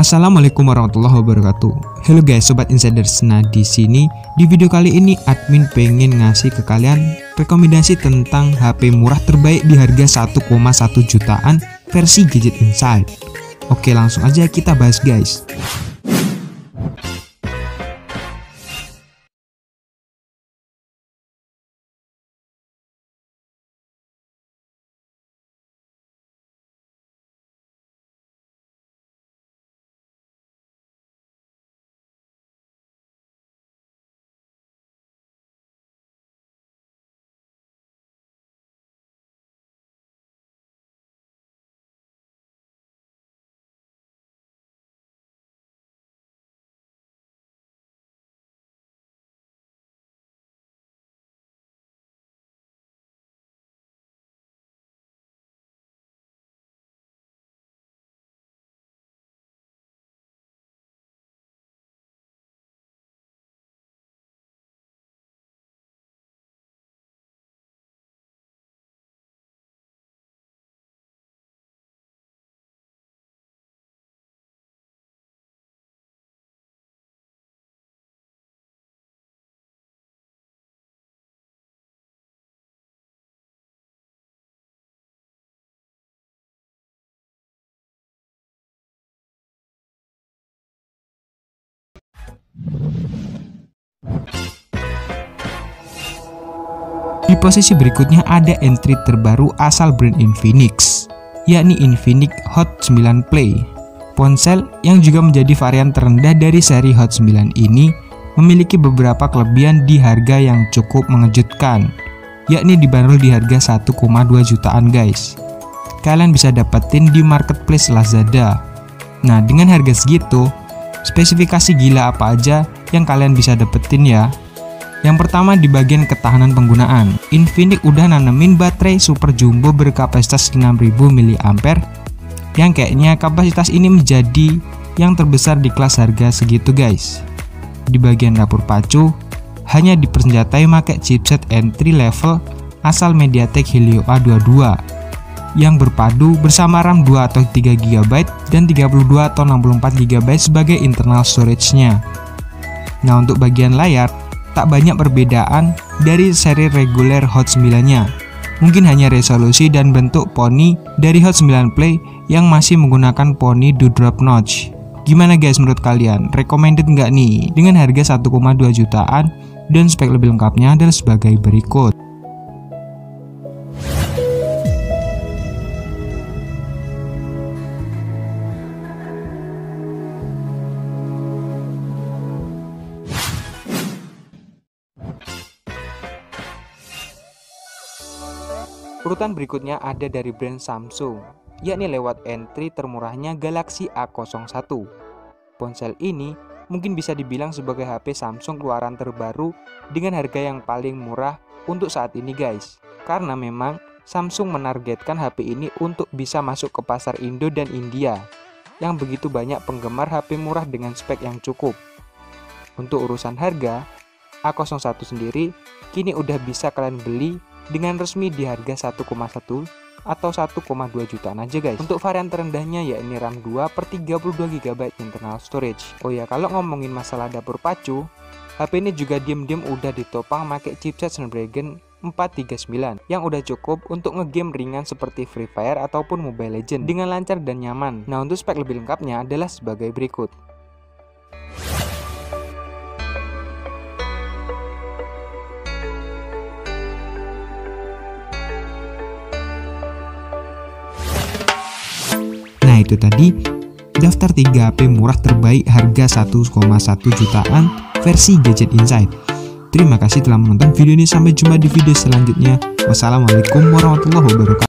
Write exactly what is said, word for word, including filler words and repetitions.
Assalamualaikum warahmatullahi wabarakatuh. Halo guys, sobat insiders. Nah, di sini di video kali ini admin pengen ngasih ke kalian rekomendasi tentang H P murah terbaik di harga satu koma satu jutaan versi Gadget Insight. Oke, langsung aja kita bahas guys. Di posisi berikutnya ada entry terbaru asal brand Infinix, yakni Infinix Hot sembilan Play. Ponsel yang juga menjadi varian terendah dari seri Hot sembilan ini memiliki beberapa kelebihan di harga yang cukup mengejutkan, yakni dibanderol di harga satu koma dua jutaan guys. Kalian bisa dapetin di marketplace Lazada. Nah, dengan harga segitu, spesifikasi gila apa aja yang kalian bisa dapetin ya? Yang pertama di bagian ketahanan penggunaan. Infinix udah nanemin baterai super jumbo berkapasitas enam ribu miliampere yang kayaknya kapasitas ini menjadi yang terbesar di kelas harga segitu guys. Di bagian dapur pacu hanya dipersenjatai pakai chipset entry level asal MediaTek Helio A dua puluh dua yang berpadu bersama RAM dua atau tiga giga byte dan tiga puluh dua atau enam puluh empat giga byte sebagai internal storage-nya. Nah, untuk bagian layar tak banyak perbedaan dari seri reguler Hot sembilan-nya. Mungkin hanya resolusi dan bentuk poni dari Hot sembilan Play yang masih menggunakan poni dewdrop notch. Gimana guys menurut kalian? Recommended nggak nih? Dengan harga satu koma dua jutaan dan spek lebih lengkapnya adalah sebagai berikut. Urutan berikutnya ada dari brand Samsung, yakni lewat entry termurahnya Galaxy A nol satu. Ponsel ini mungkin bisa dibilang sebagai H P Samsung keluaran terbaru dengan harga yang paling murah untuk saat ini guys. Karena memang Samsung menargetkan H P ini untuk bisa masuk ke pasar Indo dan India yang begitu banyak penggemar H P murah dengan spek yang cukup. Untuk urusan harga, A nol satu sendiri kini udah bisa kalian beli dengan resmi di harga satu koma satu atau satu koma dua jutaan aja guys. Untuk varian terendahnya yakni RAM dua per tiga puluh dua giga byte internal storage. Oh ya, kalau ngomongin masalah dapur pacu, H P ini juga diem-diem udah ditopang pakai chipset Snapdragon empat tiga sembilan yang udah cukup untuk ngegame ringan seperti Free Fire ataupun Mobile Legends dengan lancar dan nyaman. Nah, untuk spek lebih lengkapnya adalah sebagai berikut. Nah, itu tadi daftar tiga H P murah terbaik harga satu koma satu jutaan versi Gadget Insight. Terima kasih telah menonton video ini, sampai jumpa di video selanjutnya. Wassalamualaikum warahmatullahi wabarakatuh.